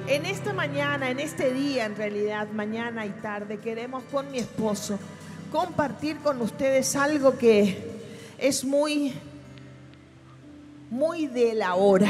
En esta mañana, en este día, en realidad, mañana y tarde, queremos con mi esposo compartir con ustedes algo que es muy de la hora,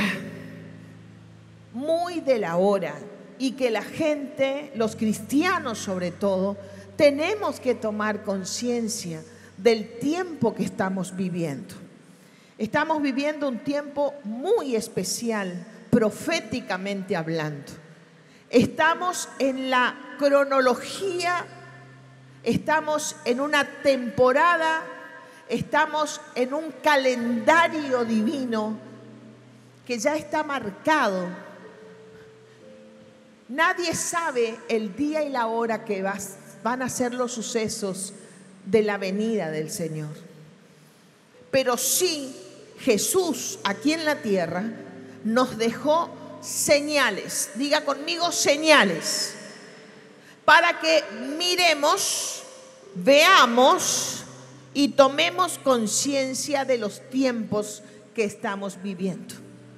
muy de la hora, y que la gente, los cristianos sobre todo, tenemos que tomar conciencia del tiempo que estamos viviendo. Estamos viviendo un tiempo muy especial, proféticamente hablando. Estamos en la cronología, estamos en una temporada, estamos en un calendario divino que ya está marcado. Nadie sabe el día y la hora que van a ser los sucesos de la venida del Señor. Pero sí, Jesús aquí en la tierra nos dejó señales, diga conmigo señales, para que miremos, veamos y tomemos conciencia de los tiempos que estamos viviendo.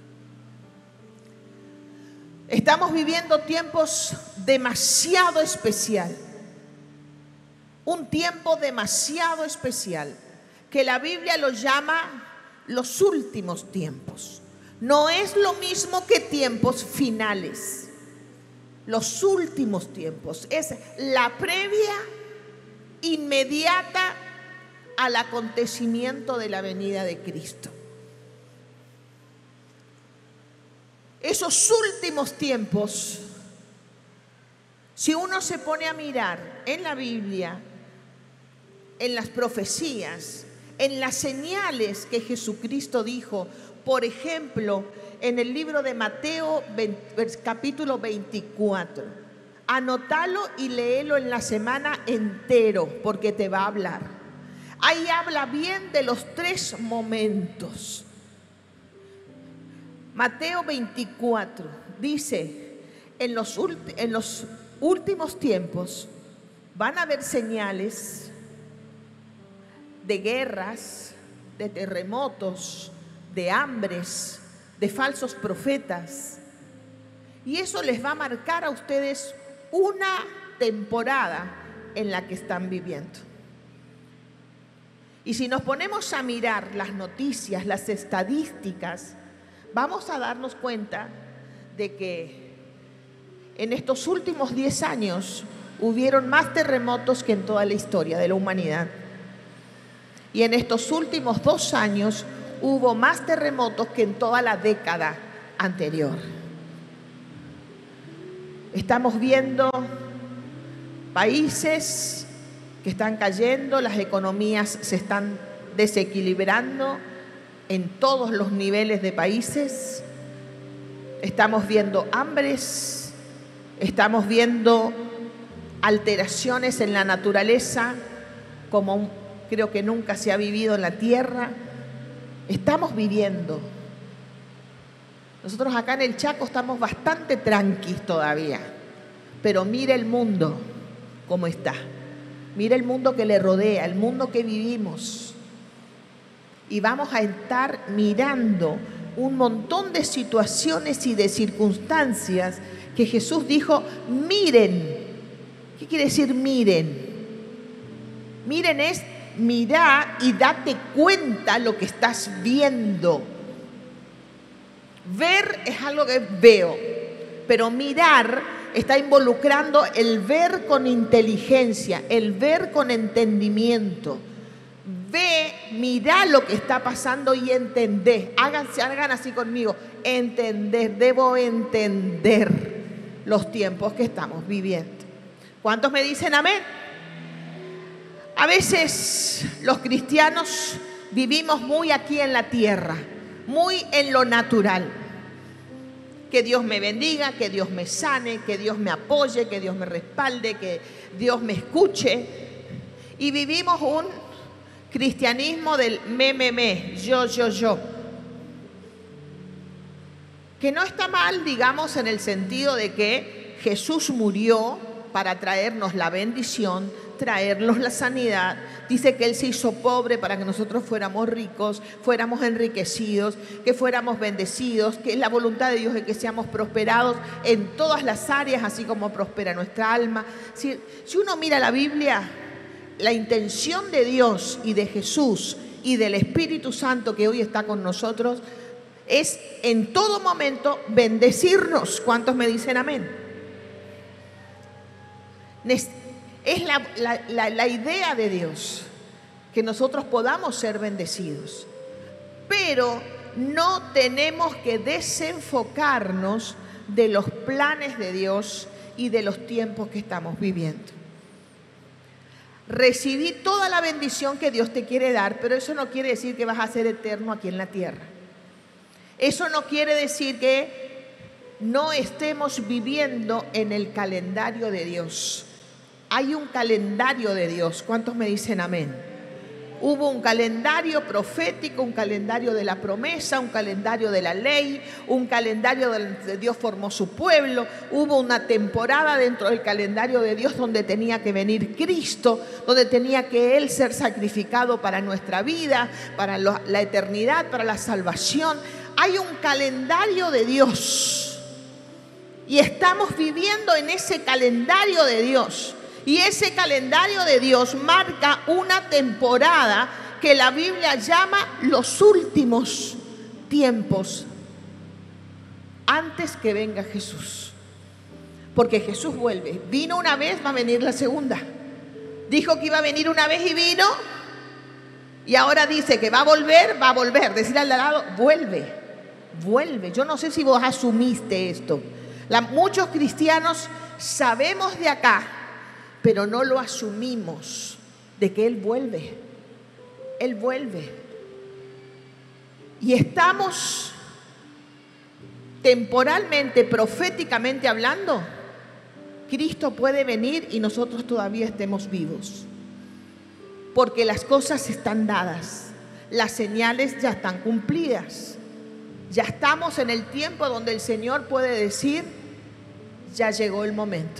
Estamos viviendo tiempos demasiado especial, un tiempo demasiado especial que la Biblia lo llama los últimos tiempos. No es lo mismo que tiempos finales. Los últimos tiempos es la previa inmediata al acontecimiento de la venida de Cristo. Esos últimos tiempos, si uno se pone a mirar en la Biblia, en las profecías, en las señales que Jesucristo dijo, por ejemplo, en el libro de Mateo, capítulo 24. Anótalo y léelo en la semana entero, porque te va a hablar. Ahí habla bien de los 3 momentos. Mateo 24 dice, en los últimos tiempos van a haber señales de guerras, de terremotos, de hambres, de falsos profetas. Y eso les va a marcar a ustedes una temporada en la que están viviendo. Y si nos ponemos a mirar las noticias, las estadísticas, vamos a darnos cuenta de que en estos últimos 10 años hubieron más terremotos que en toda la historia de la humanidad. Y en estos últimos 2 años hubo más terremotos que en toda la década anterior. Estamos viendo países que están cayendo, las economías se están desequilibrando en todos los niveles de países. Estamos viendo hambres, estamos viendo alteraciones en la naturaleza como creo que nunca se ha vivido en la tierra. Estamos viviendo. Nosotros acá en el Chaco estamos bastante tranquilos todavía, pero mire el mundo cómo está. Mire el mundo que le rodea, el mundo que vivimos. Y vamos a estar mirando un montón de situaciones y de circunstancias que Jesús dijo, miren. ¿Qué quiere decir miren? Miren es mirá y date cuenta lo que estás viendo. Ver es algo que veo, pero mirar está involucrando el ver con inteligencia, el ver con entendimiento. Ve, mirá lo que está pasando y entendé. Hagan así conmigo. Entender, debo entender los tiempos que estamos viviendo. ¿Cuántos me dicen amén? A veces los cristianos vivimos muy aquí en la tierra, muy en lo natural. Que Dios me bendiga, que Dios me sane, que Dios me apoye, que Dios me respalde, que Dios me escuche. Y vivimos un cristianismo del me, yo. Que no está mal, digamos, en el sentido de que Jesús murió para traernos la bendición traernos la sanidad. Dice que Él se hizo pobre para que nosotros fuéramos ricos, fuéramos enriquecidos, que fuéramos bendecidos, que es la voluntad de Dios de que seamos prosperados en todas las áreas, así como prospera nuestra alma. Si uno mira la Biblia, la intención de Dios y de Jesús y del Espíritu Santo que hoy está con nosotros es en todo momento bendecirnos. ¿Cuántos me dicen amén? Es la idea de Dios que nosotros podamos ser bendecidos, pero no tenemos que desenfocarnos de los planes de Dios y de los tiempos que estamos viviendo. Recibí toda la bendición que Dios te quiere dar, pero eso no quiere decir que vas a ser eterno aquí en la tierra. Eso no quiere decir que no estemos viviendo en el calendario de Dios. Hay un calendario de Dios. ¿Cuántos me dicen amén? Hubo un calendario profético, un calendario de la promesa, un calendario de la ley, un calendario donde Dios formó su pueblo. Hubo una temporada dentro del calendario de Dios donde tenía que venir Cristo, donde tenía que Él ser sacrificado para nuestra vida, para la eternidad, para la salvación. Hay un calendario de Dios y estamos viviendo en ese calendario de Dios. Y ese calendario de Dios marca una temporada que la Biblia llama los últimos tiempos, antes que venga Jesús. Porque Jesús vuelve. Vino una vez, va a venir la segunda. Dijo que iba a venir una vez y vino. Y ahora dice que va a volver, va a volver. Decir al lado, vuelve, vuelve. Yo no sé si vos asumiste esto. Muchos cristianos sabemos de acá, pero no lo asumimos, de que Él vuelve. Él vuelve. Y estamos temporalmente, proféticamente hablando, Cristo puede venir y nosotros todavía estemos vivos. Porque las cosas están dadas, las señales ya están cumplidas. Ya estamos en el tiempo donde el Señor puede decir, ya llegó el momento.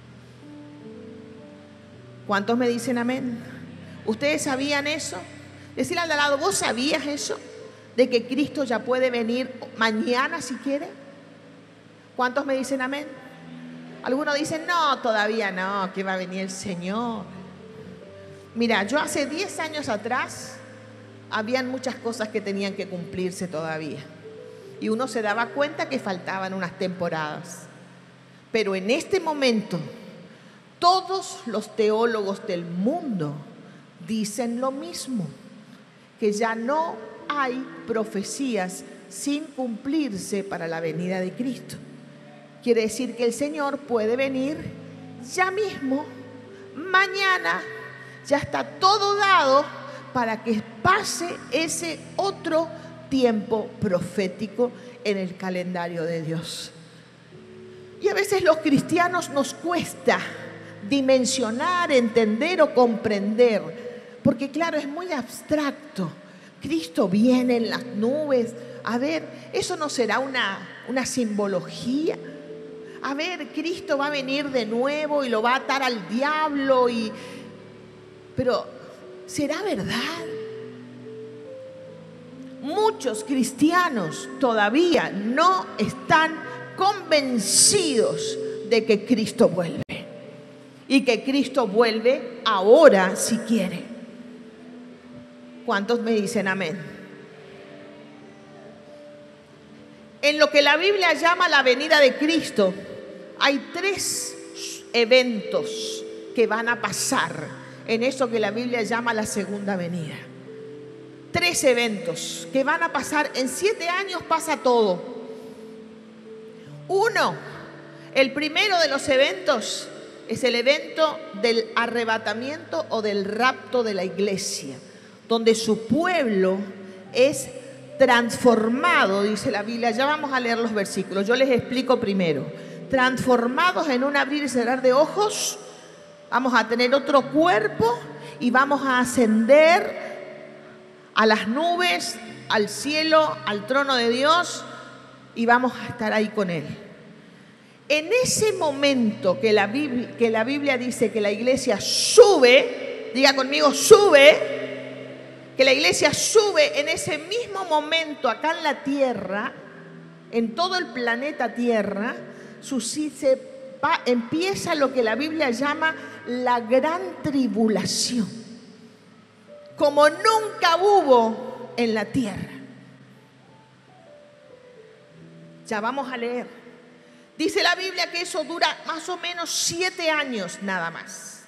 ¿Cuántos me dicen amén? ¿Ustedes sabían eso? Decirle al de al lado, ¿vos sabías eso? De que Cristo ya puede venir mañana si quiere. ¿Cuántos me dicen amén? Algunos dicen, no, todavía no, que va a venir el Señor. Mira, yo hace 10 años atrás, habían muchas cosas que tenían que cumplirse todavía. Y uno se daba cuenta que faltaban unas temporadas. Pero en este momento, todos los teólogos del mundo dicen lo mismo, que ya no hay profecías sin cumplirse para la venida de Cristo. Quiere decir que el Señor puede venir ya mismo, mañana, ya está todo dado para que pase ese otro tiempo profético en el calendario de Dios. Y a veces los cristianos nos cuesta dimensionar, entender o comprender, porque claro, es muy abstracto. Cristo viene en las nubes. A ver, ¿eso no será una simbología? A ver, Cristo va a venir de nuevo y lo va a atar al diablo pero ¿será verdad? Muchos cristianos todavía no están convencidos de que Cristo vuelve. Y que Cristo vuelve ahora si quiere. ¿Cuántos me dicen amén? En lo que la Biblia llama la venida de Cristo, hay 3 eventos que van a pasar en eso que la Biblia llama la segunda venida. 3 eventos que van a pasar. En 7 años pasa todo. El primero de los eventos es el evento del arrebatamiento o del rapto de la iglesia, donde su pueblo es transformado, dice la Biblia. Ya vamos a leer los versículos, yo les explico primero. Transformados en un abrir y cerrar de ojos, vamos a tener otro cuerpo y vamos a ascender a las nubes, al cielo, al trono de Dios, y vamos a estar ahí con Él. En ese momento que la Biblia dice que la iglesia sube, diga conmigo, sube, que la iglesia sube, en ese mismo momento acá en la tierra, en todo el planeta Tierra, empieza lo que la Biblia llama la gran tribulación, como nunca hubo en la tierra. Ya vamos a leer. Dice la Biblia que eso dura más o menos 7 años nada más.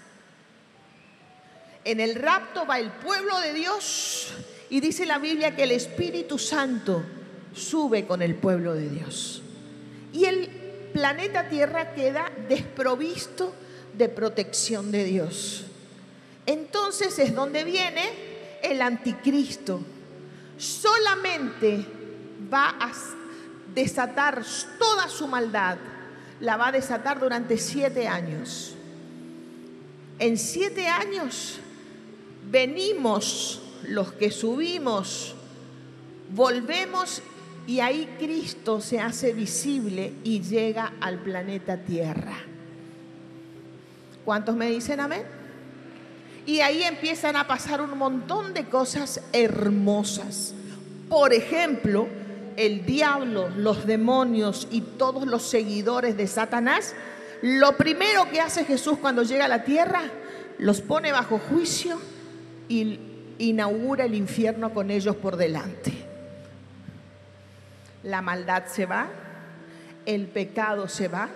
En el rapto va el pueblo de Dios y dice la Biblia que el Espíritu Santo sube con el pueblo de Dios. Y el planeta Tierra queda desprovisto de protección de Dios. Entonces es donde viene el anticristo. Solamente va a desatar toda su maldad, la va a desatar durante 7 años. En 7 años venimos los que subimos, volvemos y ahí Cristo se hace visible y llega al planeta Tierra. ¿Cuántos me dicen amén? Y ahí empiezan a pasar un montón de cosas hermosas. Por ejemplo, el diablo, los demonios y todos los seguidores de Satanás, lo primero que hace Jesús cuando llega a la tierra, los pone bajo juicio y inaugura el infierno con ellos por delante. La maldad se va, el pecado se va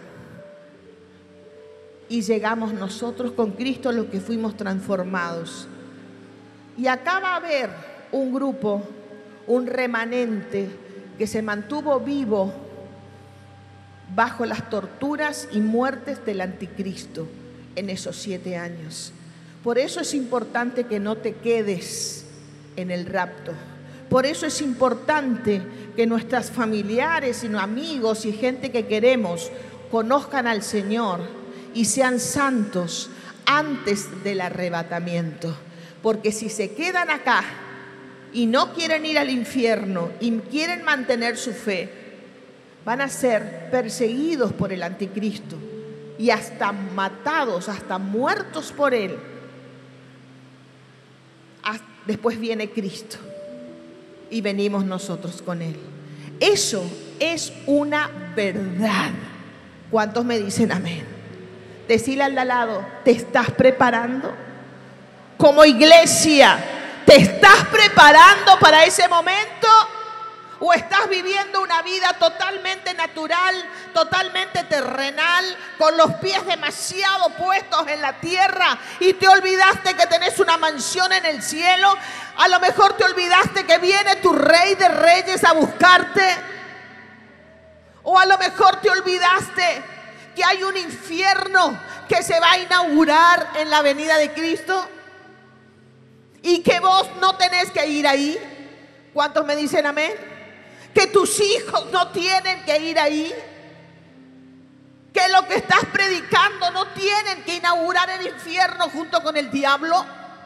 y llegamos nosotros con Cristo los que fuimos transformados. Y acá va a haber un grupo, un remanente que se mantuvo vivo bajo las torturas y muertes del anticristo en esos 7 años. Por eso es importante que no te quedes en el rapto. Por eso es importante que nuestros familiares y amigos y gente que queremos conozcan al Señor y sean santos antes del arrebatamiento. Porque si se quedan acá y no quieren ir al infierno y quieren mantener su fe, van a ser perseguidos por el anticristo y hasta matados, hasta muertos por él. Después viene Cristo y venimos nosotros con él. Eso es una verdad. ¿Cuántos me dicen amén? Decirle al de al lado, ¿te estás preparando? Como iglesia, ¿te estás preparando para ese momento? ¿O estás viviendo una vida totalmente natural, totalmente terrenal, con los pies demasiado puestos en la tierra y te olvidaste que tenés una mansión en el cielo? A lo mejor te olvidaste que viene tu Rey de Reyes a buscarte. O a lo mejor te olvidaste que hay un infierno que se va a inaugurar en la venida de Cristo y que vos no tenés que ir ahí. ¿Cuántos me dicen amén? Que tus hijos no tienen que ir ahí, que lo que estás predicando no tienen que inaugurar el infierno junto con el diablo.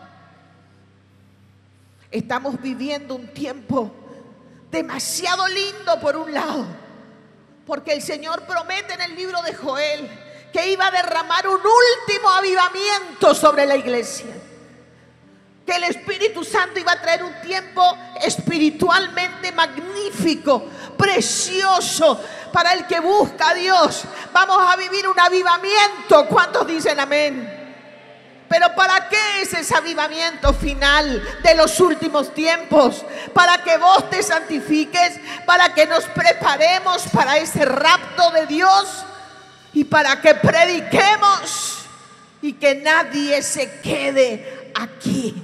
Estamos viviendo un tiempo demasiado lindo por un lado, porque el Señor promete en el libro de Joel que iba a derramar un último avivamiento sobre la iglesia, que el Espíritu Santo iba a traer un tiempo espiritualmente magnífico, precioso, para el que busca a Dios. Vamos a vivir un avivamiento. ¿Cuántos dicen amén? Pero ¿para qué es ese avivamiento final de los últimos tiempos? Para que vos te santifiques, para que nos preparemos para ese rapto de Dios y para que prediquemos y que nadie se quede aquí.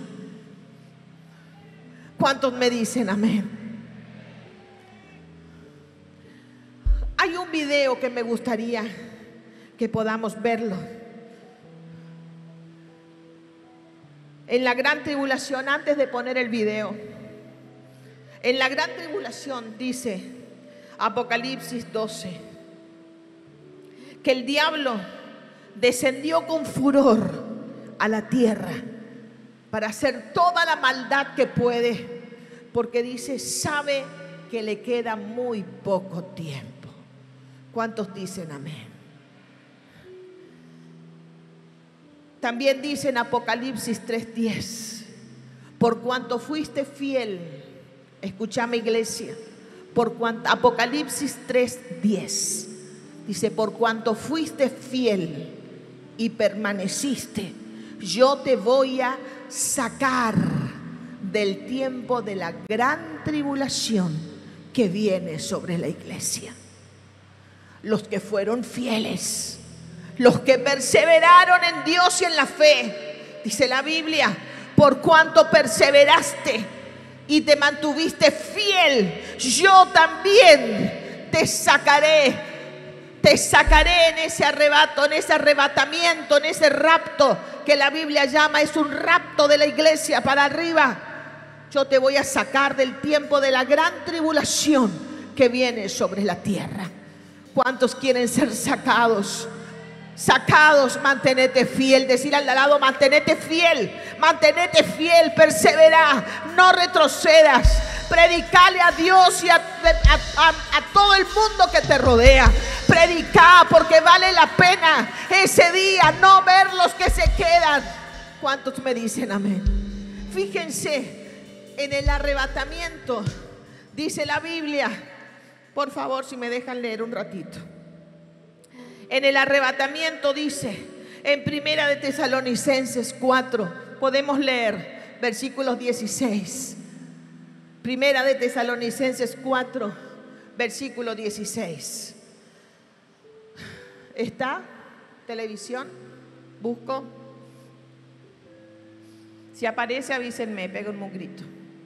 ¿Cuántos me dicen amén? Hay un video que me gustaría que podamos verlo. En la gran tribulación, antes de poner el video, en la gran tribulación dice Apocalipsis 12 que el diablo descendió con furor a la tierra para hacer toda la maldad que puede, porque dice, sabe que le queda muy poco tiempo. ¿Cuántos dicen amén? También dice en Apocalipsis 3:10, por cuanto fuiste fiel, escúchame iglesia, Apocalipsis 3:10 dice, por cuanto fuiste fiel y permaneciste, yo te voy a sacar del tiempo de la gran tribulación que viene sobre la iglesia. Los que fueron fieles, los que perseveraron en Dios y en la fe, dice la Biblia, por cuanto perseveraste y te mantuviste fiel, yo también te sacaré en ese arrebato, en ese arrebatamiento, en ese rapto que la Biblia llama, es un rapto de la iglesia para arriba. Yo te voy a sacar del tiempo de la gran tribulación que viene sobre la tierra. ¿Cuántos quieren ser sacados? Sacados, mantenete fiel. Decir al lado, mantenete fiel, persevera, no retrocedas. Predicale a Dios y a todo el mundo que te rodea. Predica, porque vale la pena ese día no ver los que se quedan. ¿Cuántos me dicen amén? Fíjense, en el arrebatamiento dice la Biblia, por favor, si me dejan leer un ratito. En el arrebatamiento dice, en Primera de Tesalonicenses 4, podemos leer versículos 16. Primera de Tesalonicenses 4, versículo 16. ¿Está? ¿Televisión? Busco. Si aparece, avísenme, peguen un grito.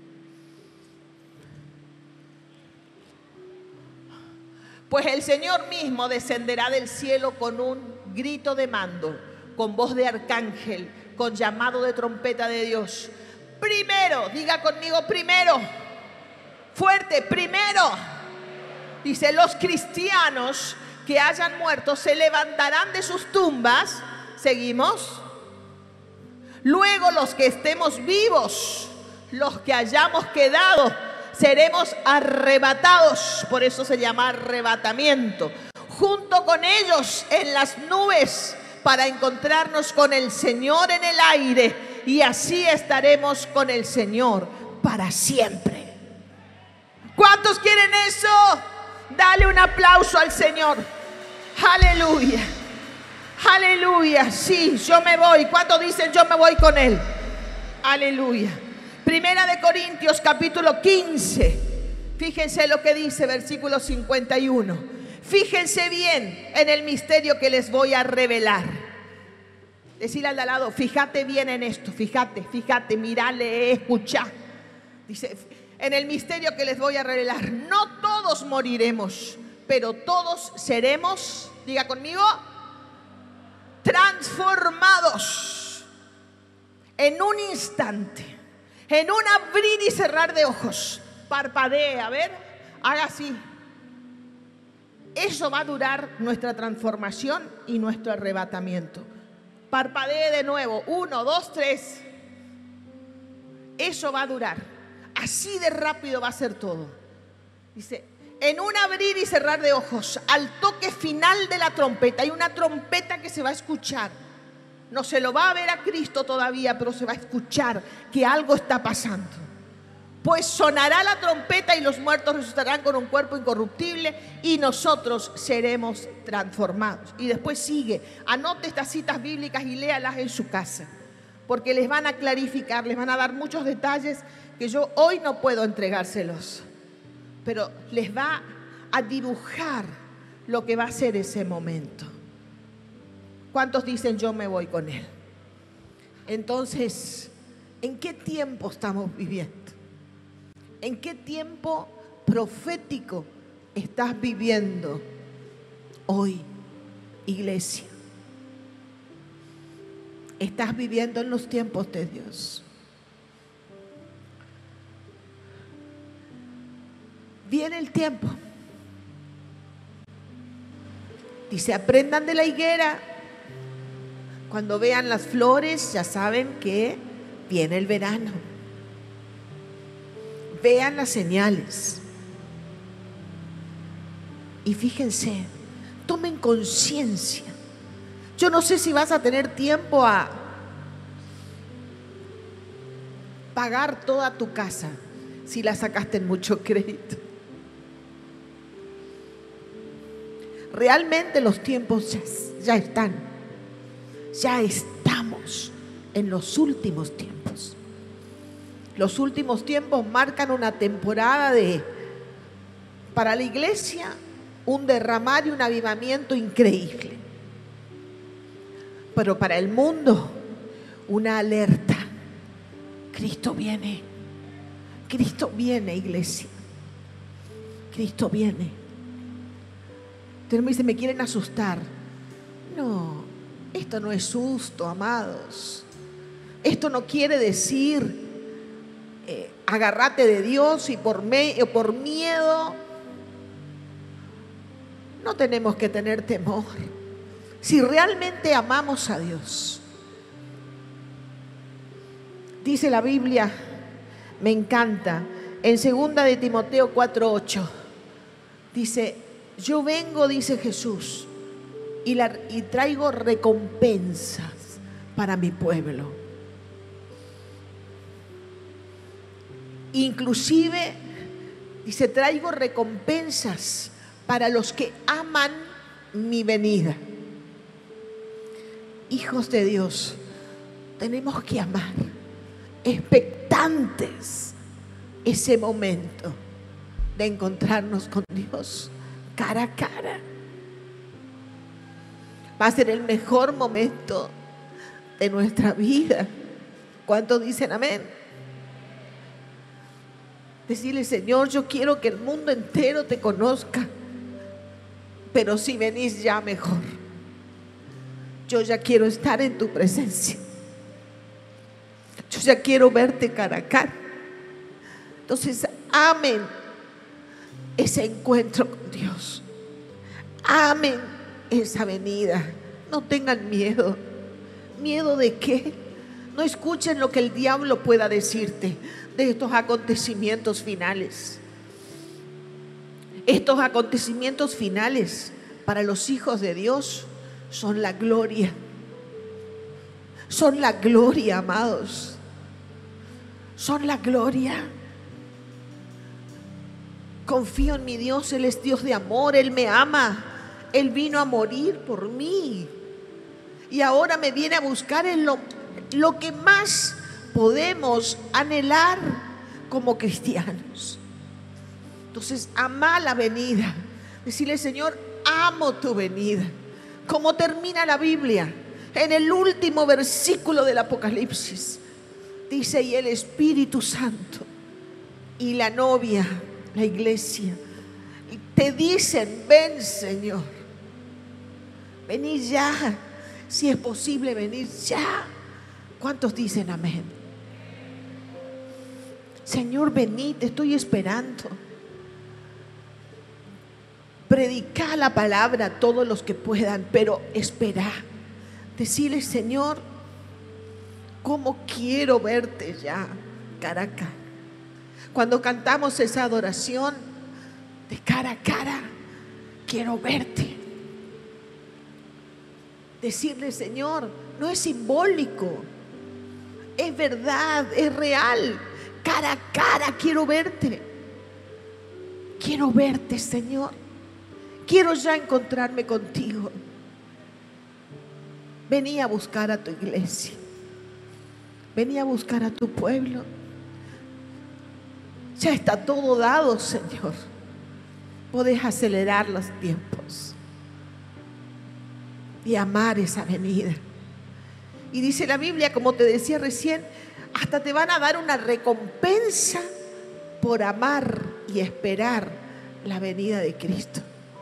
Pues el Señor mismo descenderá del cielo con un grito de mando, con voz de arcángel, con llamado de trompeta de Dios. Primero, diga conmigo, primero, fuerte, primero. Dice, los cristianos que hayan muerto se levantarán de sus tumbas. Seguimos. Luego los que estemos vivos, los que hayamos quedado, seremos arrebatados, por eso se llama arrebatamiento, junto con ellos en las nubes para encontrarnos con el Señor en el aire, y así estaremos con el Señor para siempre. ¿Cuántos quieren eso? Dale un aplauso al Señor. Aleluya, aleluya. Sí, yo me voy. ¿Cuántos dicen yo me voy con Él? Aleluya. Primera de Corintios capítulo 15. Fíjense lo que dice versículo 51. Fíjense bien en el misterio que les voy a revelar. Decirle al de al lado, fíjate bien en esto, fíjate, mira, lee, escucha. Dice, en el misterio que les voy a revelar, no todos moriremos, pero todos seremos, diga conmigo, transformados en un instante, en un abrir y cerrar de ojos. Parpadee, a ver, haga así. Eso va a durar nuestra transformación y nuestro arrebatamiento. Parpadee de nuevo, 1, 2, 3. Eso va a durar. Así de rápido va a ser todo. Dice, en un abrir y cerrar de ojos, al toque final de la trompeta. Hay una trompeta que se va a escuchar. No se lo va a ver a Cristo todavía, pero se va a escuchar que algo está pasando. Pues sonará la trompeta y los muertos resucitarán con un cuerpo incorruptible y nosotros seremos transformados. Y después sigue, anote estas citas bíblicas y léalas en su casa, porque les van a clarificar, les van a dar muchos detalles que yo hoy no puedo entregárselos, pero les va a dibujar lo que va a ser ese momento. ¿Cuántos dicen yo me voy con Él? Entonces, ¿en qué tiempo estamos viviendo? ¿En qué tiempo profético estás viviendo hoy, iglesia? ¿Estás viviendo en los tiempos de Dios? Viene el tiempo. Dice, aprendan de la higuera. Cuando vean las flores, ya saben que viene el verano. Vean las señales. Y fíjense, tomen conciencia. Yo no sé si vas a tener tiempo a pagar toda tu casa si la sacaste en mucho crédito. Realmente los tiempos ya están. Ya estamos en los últimos tiempos. Los últimos tiempos marcan una temporada para la iglesia, un derramar y un avivamiento increíble. Pero para el mundo, una alerta. Cristo viene. Cristo viene, iglesia. Cristo viene. Entonces me dice, me quieren asustar. No, esto no es susto, amados. Esto no quiere decir agárrate de Dios y por miedo. No tenemos que tener temor. Si realmente amamos a Dios. Dice la Biblia, me encanta, en 2 de Timoteo 4:8, dice, yo vengo, dice Jesús, y traigo recompensas para mi pueblo. Inclusive, dice, traigo recompensas para los que aman mi venida. Hijos de Dios, tenemos que amar, expectantes, ese momento de encontrarnos con Dios cara a cara. Va a ser el mejor momento de nuestra vida. ¿Cuántos dicen amén? Decirle, Señor, yo quiero que el mundo entero te conozca, pero si venís ya mejor. Yo ya quiero estar en tu presencia. Yo ya quiero verte cara a cara. Entonces, amen ese encuentro con Dios. Amen esa venida. No tengan miedo. ¿Miedo de qué? No escuchen lo que el diablo pueda decirte de estos acontecimientos finales. Estos acontecimientos finales para los hijos de Dios son la gloria. Son la gloria, amados. Son la gloria. Confío en mi Dios, Él es Dios de amor, Él me ama. Él vino a morir por mí. Y ahora me viene a buscar en lo que más podemos anhelar como cristianos. Entonces, ama la venida. Decirle, Señor, amo tu venida. ¿Cómo termina la Biblia? En el último versículo del Apocalipsis dice, y el Espíritu Santo y la novia, la iglesia, te dicen, ven, Señor, venid ya. Si es posible, venid ya. ¿Cuántos dicen amén? Señor, venid, te estoy esperando. Predicá la palabra a todos los que puedan, pero esperá. Decirle, Señor, cómo quiero verte ya cara a cara. Cuando cantamos esa adoración de cara a cara, quiero verte. Decirle, Señor, no es simbólico, es verdad, es real. Cara a cara quiero verte. Quiero verte, Señor. Quiero ya encontrarme contigo. Vení a buscar a tu iglesia. Vení a buscar a tu pueblo. Ya está todo dado, Señor. Podés acelerar los tiempos y amar esa venida. Y dice la Biblia, como te decía recién, hasta te van a dar una recompensa por amar y esperar la venida de Cristo.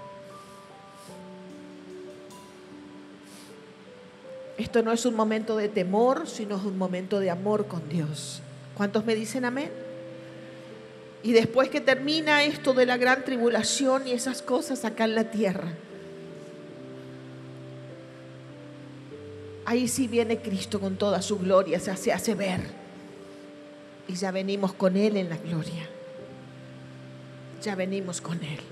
Esto no es un momento de temor, sino es un momento de amor con Dios. ¿Cuántos me dicen amén? Y después que termina esto de la gran tribulación y esas cosas acá en la tierra, ahí sí viene Cristo con toda su gloria, se hace ver. Y ya venimos con Él en la gloria. Ya venimos con Él.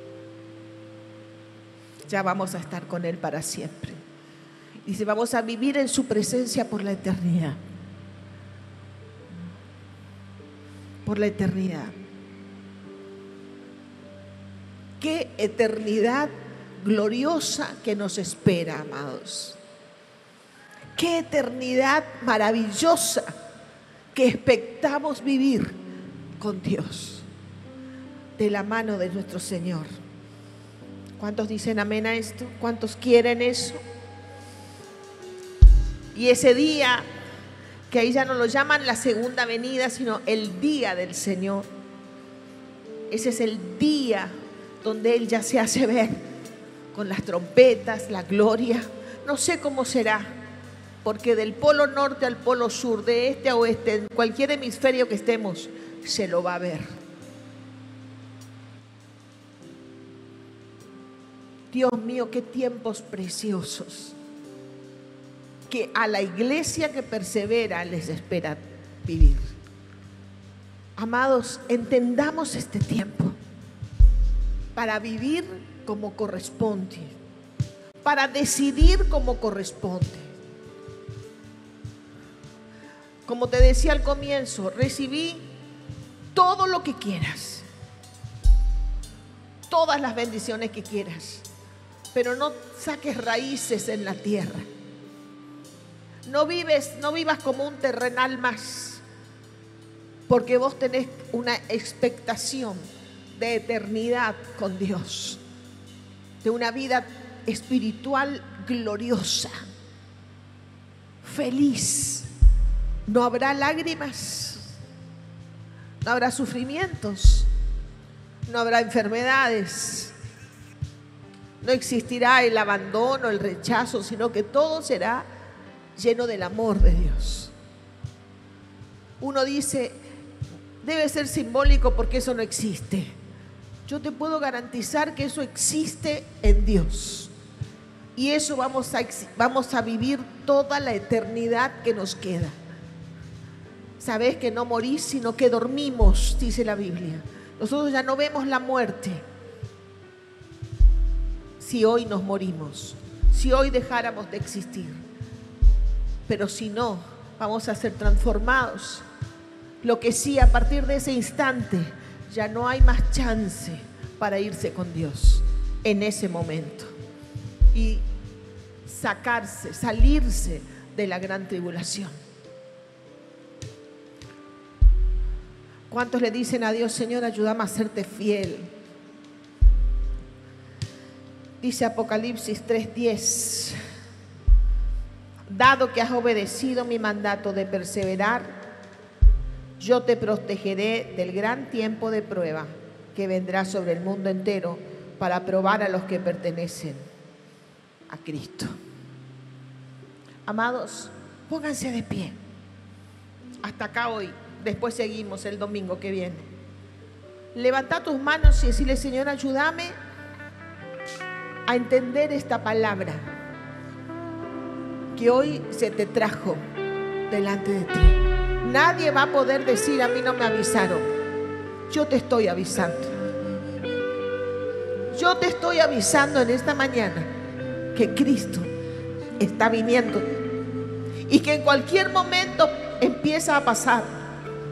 Ya vamos a estar con Él para siempre. Dice, vamos a vivir en su presencia por la eternidad. por la eternidad. Qué eternidad gloriosa que nos espera, amados. Qué eternidad maravillosa que expectamos vivir con Dios, de la mano de nuestro Señor. ¿Cuántos dicen amén a esto? ¿Cuántos quieren eso? Y ese día, que ahí ya no lo llaman la segunda venida, sino el día del Señor. Ese es el día donde Él ya se hace ver con las trompetas, la gloria. No sé cómo será, porque del polo norte al polo sur, de este a oeste, en cualquier hemisferio que estemos, se lo va a ver. Dios mío, qué tiempos preciosos que a la iglesia que persevera les espera vivir. Amados, entendamos este tiempo para vivir como corresponde, para decidir como corresponde. Como te decía al comienzo, recibí todo lo que quieras, todas las bendiciones que quieras, pero no saques raíces en la tierra. No vivas como un terrenal más, porque vos tenés una expectación de eternidad con Dios, de una vida espiritual gloriosa, feliz. No habrá lágrimas, no habrá sufrimientos, no habrá enfermedades, no existirá el abandono, el rechazo, sino que todo será lleno del amor de Dios. Uno dice, debe ser simbólico porque eso no existe. Yo te puedo garantizar que eso existe en Dios. Y eso vamos a vivir toda la eternidad que nos queda. Sabés que no morís, sino que dormimos, dice la Biblia. Nosotros ya no vemos la muerte. Si hoy nos morimos, si hoy dejáramos de existir. Pero si no, vamos a ser transformados. Lo que sí, a partir de ese instante, ya no hay más chance para irse con Dios en ese momento y salirse de la gran tribulación. ¿Cuántos le dicen a Dios, Señor, ayúdame a serte fiel? Dice Apocalipsis 3:10, dado que has obedecido mi mandato de perseverar, yo te protegeré del gran tiempo de prueba que vendrá sobre el mundo entero para probar a los que pertenecen a Cristo. Amados, pónganse de pie. Hasta acá hoy. Después seguimos el domingo que viene. Levanta tus manos y decirle, Señor, ayúdame a entender esta palabra que hoy se te trajo delante de ti. Nadie va a poder decir, a mí no me avisaron. Yo te estoy avisando. Yo te estoy avisando en esta mañana que Cristo está viniendo y que en cualquier momento empieza a pasar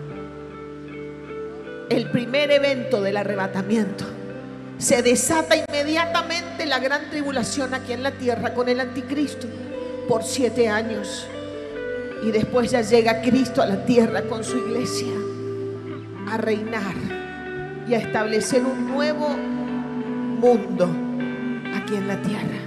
el primer evento del arrebatamiento. Se desata inmediatamente la gran tribulación aquí en la tierra con el anticristo por 7 años. Y después ya llega Cristo a la tierra con su iglesia a reinar y a establecer un nuevo mundo aquí en la tierra.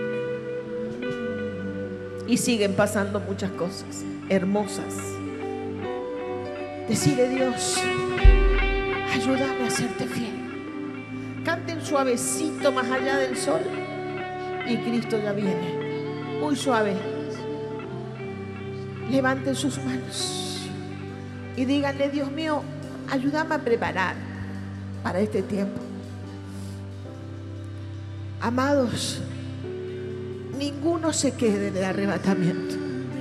Y siguen pasando muchas cosas hermosas. Decirle, Dios, ayúdame a serte fiel. Canten suavecito más allá del sol y Cristo ya viene. Muy suave. Levanten sus manos y díganle, Dios mío, ayúdame a preparar para este tiempo. Amados, ninguno se quede en el arrebatamiento.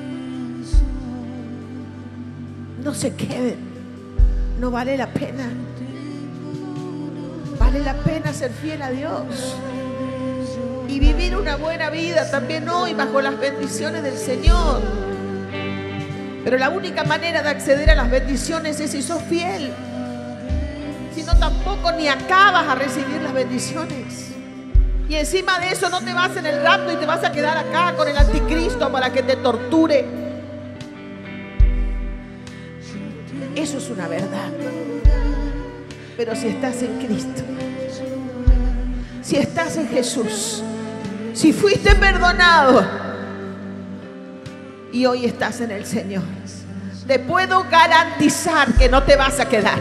No se queden. No vale la pena. Vale la pena ser fiel a Dios y vivir una buena vida también hoy bajo las bendiciones del Señor. Pero la única manera de acceder a las bendiciones es si sos fiel. eso tampoco ni acabas a recibir las bendiciones. Y encima de eso no te vas en el rapto y te vas a quedar acá con el anticristo para que te torture. Eso es una verdad. Pero si estás en Cristo, si estás en Jesús, si fuiste perdonado y hoy estás en el Señor, te puedo garantizar que no te vas a quedar.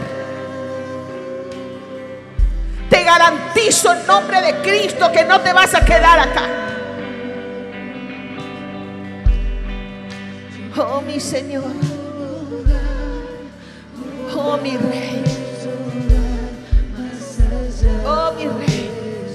Te garantizo en nombre de Cristo que no te vas a quedar acá. Oh, mi Señor. Oh, mi Rey. Oh, mi Rey.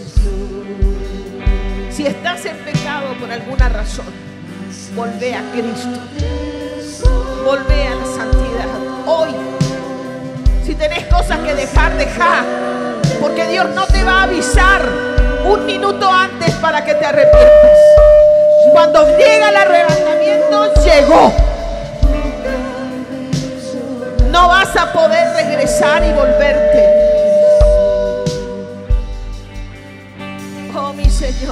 Si estás en pecado por alguna razón, volvé a Cristo. Volvé a la santidad. Hoy, si tenés cosas que dejar, dejá. Porque Dios no te va a avisar un minuto antes para que te arrepientas. Cuando llega el arrebatamiento, llegó. No vas a poder regresar y volverte. Oh, mi Señor.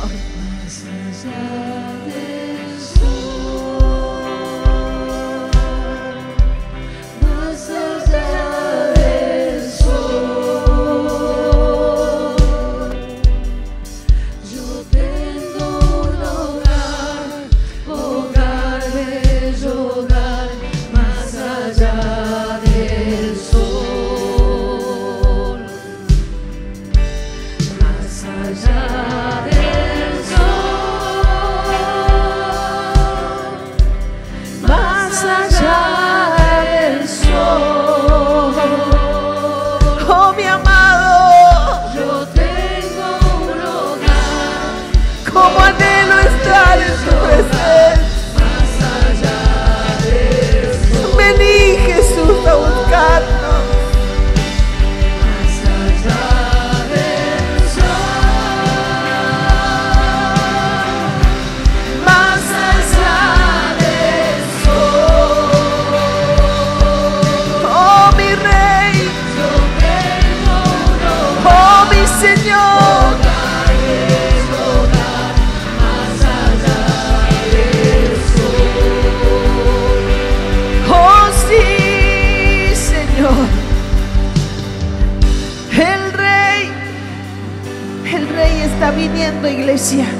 Iglesia,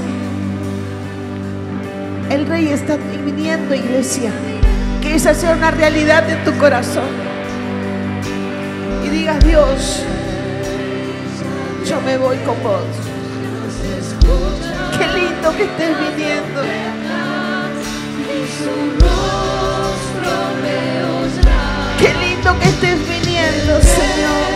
el Rey está viniendo, iglesia. Que esa sea una realidad en tu corazón y digas: Dios, yo me voy con vos. Qué lindo que estés viniendo. Qué lindo que estés viniendo, Señor.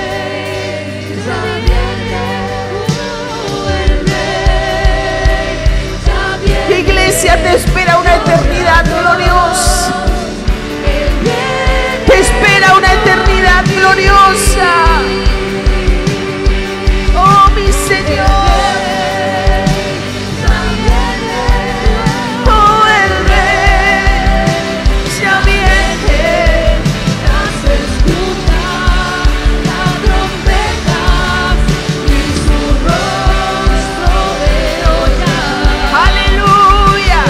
Iglesia, te espera una eternidad gloriosa. Te espera una eternidad gloriosa. Oh, mi Señor. Oh, el Rey ya viene. Se escucha la trompeta y su rostro veo ya. Aleluya.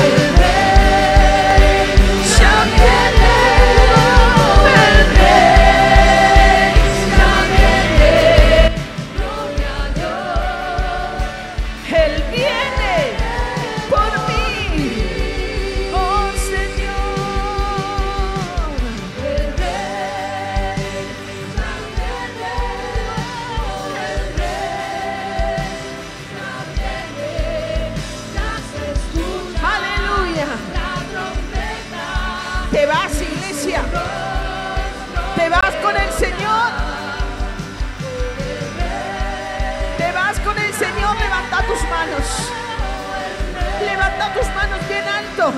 Te vas, iglesia. Te vas con el Señor. Te vas con el Señor. Levanta tus manos. Levanta tus manos bien alto.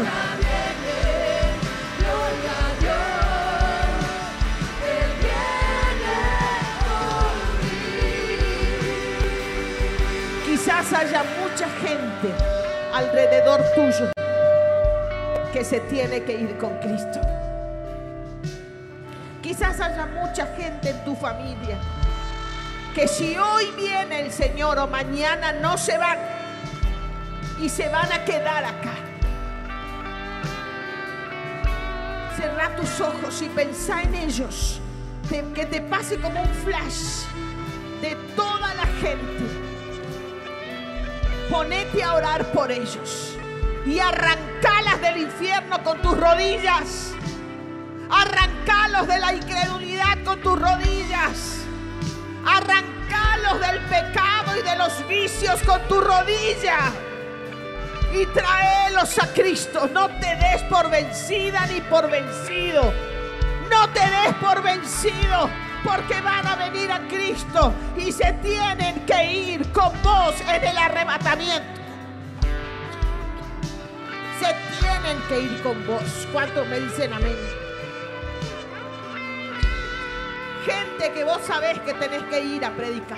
Quizás haya mucha gente alrededor tuyo que se tiene que ir con Cristo. Quizás haya mucha gente en tu familia que si hoy viene el Señor o mañana no se van y se van a quedar acá. Cerrá tus ojos y pensá en ellos, que te pase como un flash de toda la gente. Ponete a orar por ellos y arrancalas del infierno con tus rodillas. Arrancalos de la incredulidad con tus rodillas. Arrancalos del pecado y de los vicios con tu rodilla. Y tráelos a Cristo. No te des por vencida ni por vencido. No te des por vencido, porque van a venir a Cristo y se tienen que ir con vos en el arrebatamiento. Se tienen que ir con vos. ¿Cuántos me dicen amén? Gente que vos sabés que tenés que ir a predicar.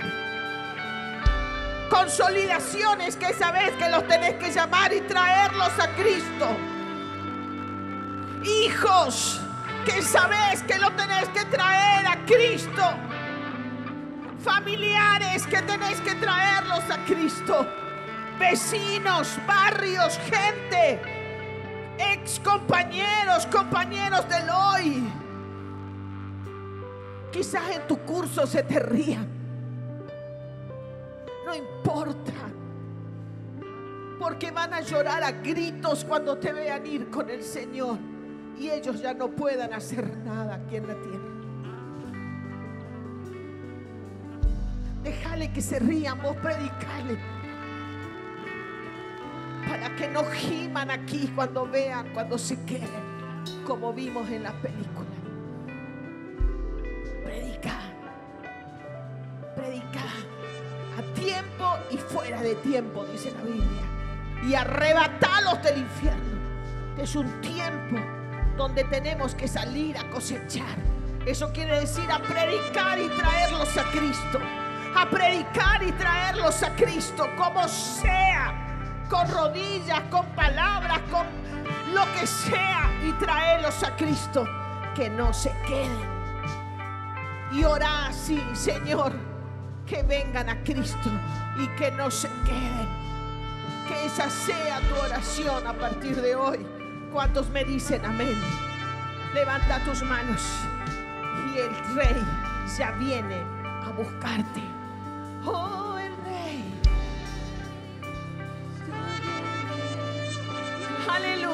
Consolidaciones que sabés que los tenés que llamar y traerlos a Cristo. Hijos que sabés que lo tenés que traer a Cristo. Familiares que tenés que traerlos a Cristo. Vecinos, barrios, gente, ex compañeros, compañeros del hoy. Quizás en tu curso se te rían. No importa, porque van a llorar a gritos cuando te vean ir con el Señor y ellos ya no puedan hacer nada aquí en la tierra. Déjale que se rían, vos predicale, para que no giman aquí cuando vean, cuando se queden, como vimos en la película. Predica a tiempo y fuera de tiempo, dice la Biblia, y arrebatalos del infierno. Es un tiempo donde tenemos que salir a cosechar. Eso quiere decir a predicar y traerlos a Cristo. A predicar y traerlos a Cristo, como sea, con rodillas, con palabras, con lo que sea, y traerlos a Cristo, que no se queden. Y orá así: Señor, que vengan a Cristo y que no se queden. Que esa sea tu oración a partir de hoy. ¿Cuántos me dicen amén? Levanta tus manos y el Rey ya viene a buscarte. Oh, el Rey. Aleluya.